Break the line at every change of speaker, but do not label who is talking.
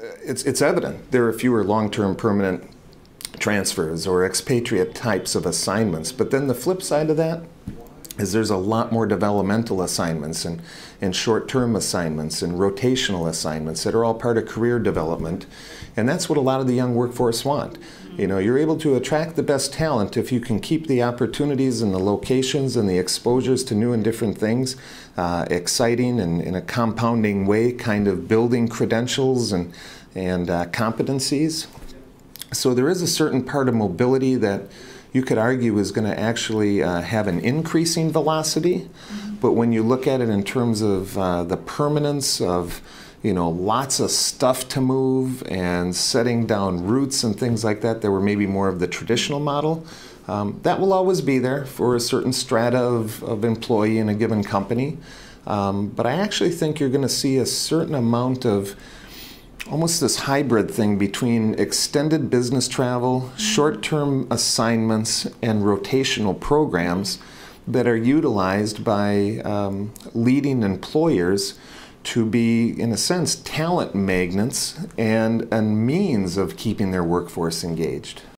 it's evident there are fewer long-term permanent transfers or expatriate types of assignments. But then the flip side of that is there's a lot more developmental assignments and short-term assignments and rotational assignments that are all part of career development. And that's what a lot of the young workforce want. You know, you're able to attract the best talent if you can keep the opportunities and the locations and the exposures to new and different things exciting and in a compounding way, kind of building credentials and competencies. So there is a certain part of mobility that you could argue is going to actually have an increasing velocity. But when you look at it in terms of the permanence of, you know, lots of stuff to move and setting down roots and things like that, that were maybe more of the traditional model, that will always be there for a certain strata of employee in a given company. But I actually think you're going to see a certain amount of almost this hybrid thing between extended business travel, short-term assignments, and rotational programs that are utilized by leading employers to be, in a sense, talent magnets and a means of keeping their workforce engaged.